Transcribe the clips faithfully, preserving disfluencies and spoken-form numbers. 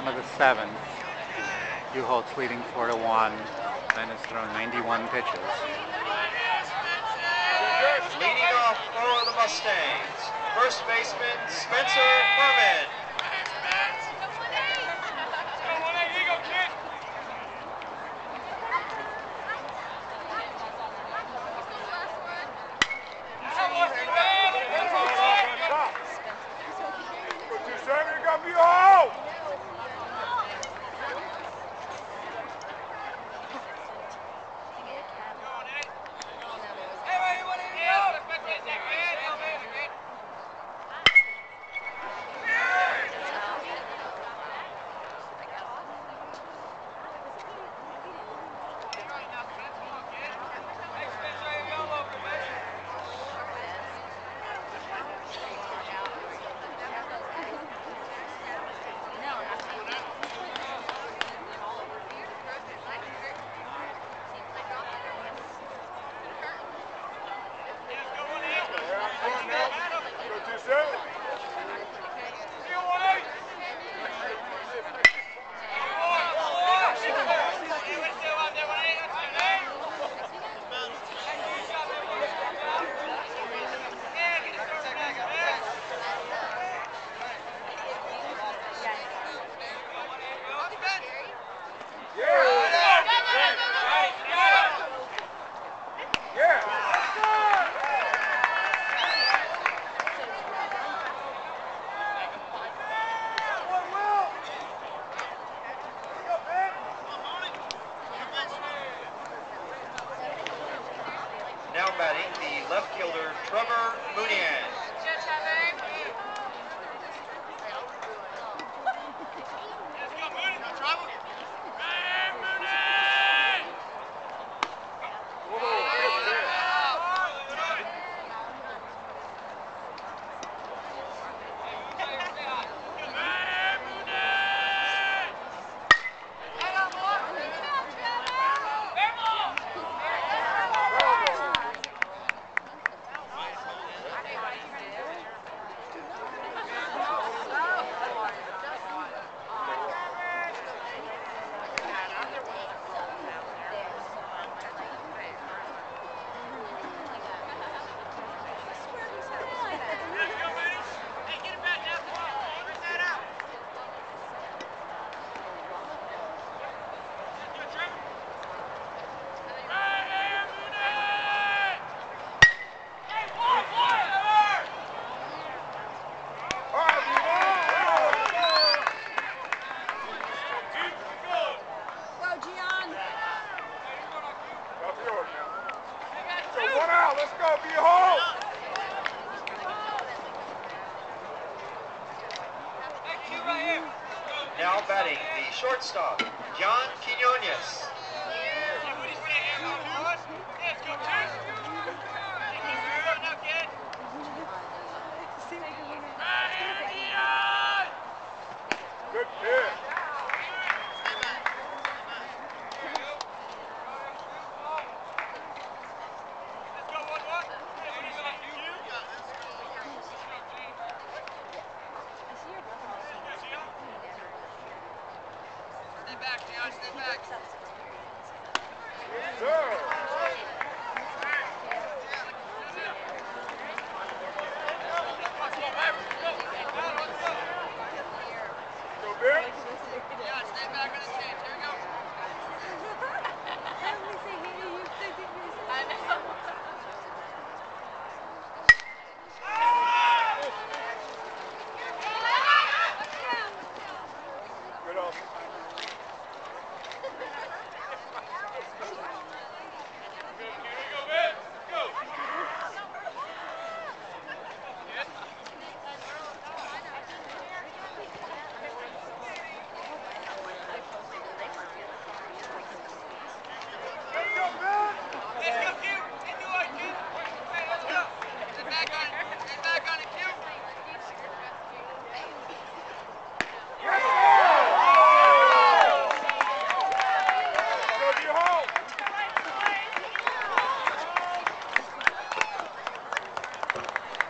bottom of the seventh. Buchholz leading four to one. Ben has thrown ninety-one pitches. Leading off for the Mustangs, first baseman Spencer Furman. Now batting the left fielder Trevor Munian. Now batting the shortstop, John Quinones. Good pitch.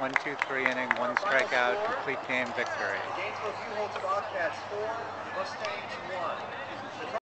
One, two, three inning, one strikeout, complete game victory. The Gainesville Buchholz Bobcats four, Mustangs one.